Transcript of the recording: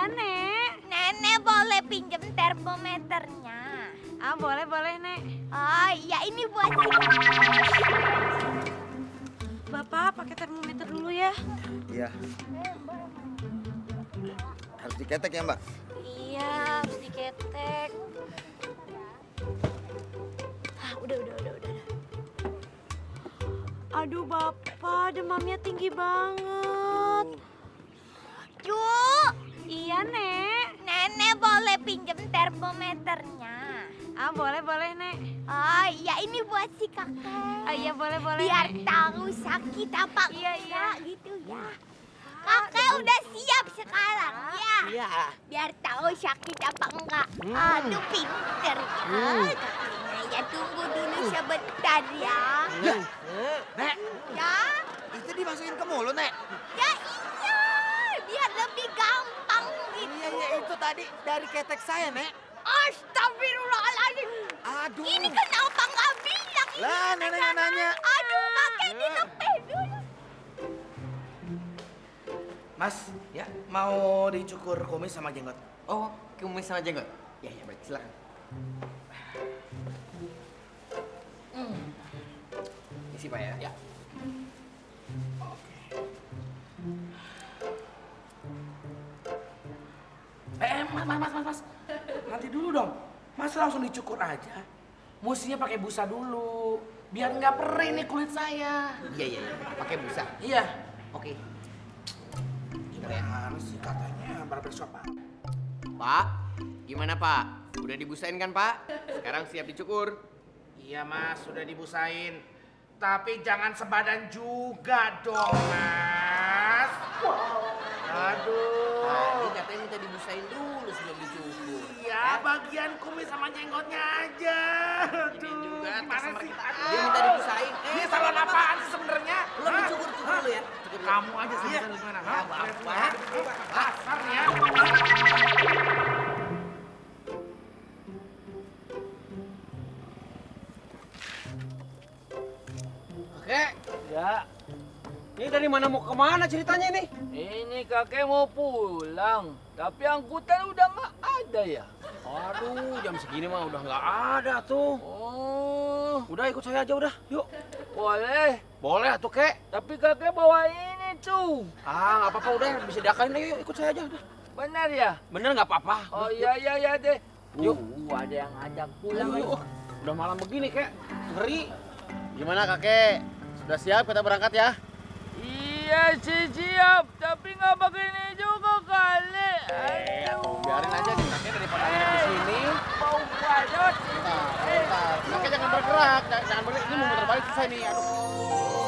Nek. Nenek boleh pinjam termometernya? Ah, boleh, Nek. Oh iya, ini buat si Bapak pakai termometer dulu ya. Iya. Harus diketek ya, Mbak? Iya, harus diketek. Ah, udah. Aduh, Bapak, demamnya tinggi banget. Cu, Iya, Nek. nenek boleh pinjam termometernya? Ah, boleh, Nek. Oh iya, ini buat si kakek. Oh iya, boleh, Biar Nek. tahu sakit apa Iya. enggak gitu ya. Kakek udah siap sekarang ya. Iya. Biar tahu sakit apa enggak. Aduh, pinter ya. Kakeknya ya, tunggu dulu sebentar ya. Nek, Ya, itu dimasukin ke mulut, Nek. ya iya. Biar lebih gampang gitu. Iya, itu tadi dari ketek saya, Nek. Astagfirullahaladzim. Aduh. Ini kenapa nggak bilang? Ini Lah, nenek yang nanya. Aduh, kakek dilepeh dulu. Mas, ya mau dicukur kumis sama jenggot? Oh, kumis sama jenggot? Ya, baik, silakan. Isi Pak ya? Ya. Mas. Nanti dulu dong. Mas langsung dicukur aja. Mestinya pakai busa dulu. Biar nggak perih nih kulit saya. Iya. Pakai busa. Iya. Oke. Gimana sih katanya barbershop, Pak? Pak, gimana Pak? Udah dibusain kan Pak? Sekarang siap dicukur. Iya Mas, sudah dibusain. Tapi jangan sebadan juga dong Mas. Aduh. Tadi katanya minta dibusain dulu sebelum dicukur. Iya, bagian kumis sama jenggotnya aja. Ini juga gimana terserah sih? kita. Aduh. Dia minta dibusain. Ini salon apaan sih sebenarnya? Belum Hah? dicukur dulu ya. Cukur dulu. Kamu aja sih Iya. gimana? Ya, Bapak. Kasar ya. Kakek, Ya, ini dari mana mau kemana ceritanya ini? ini kakek mau pulang, tapi angkutan udah nggak ada ya. Aduh, jam segini mah udah nggak ada tuh. Oh, Udah ikut saya aja udah, yuk. boleh. Boleh atuh kek. Tapi kakek bawa ini tuh. Ah, nggak apa-apa udah, bisa diakalin ayo, yuk ikut saya aja udah. Benar ya? Bener nggak apa-apa. Oh iya deh. Yuk. Ada yang ngajak pulang. Yuk. Udah malam begini kek, ngeri. Gimana kakek? Sudah siap kita berangkat ya? Iya sih siap, tapi nggak begini juga kali. Biarin aja nih kakek daripada nginep di sini. Bau badut. Bentar. Kakek jangan bergerak, jangan bergerak. Ini mau muter balik susah nih. Aduh.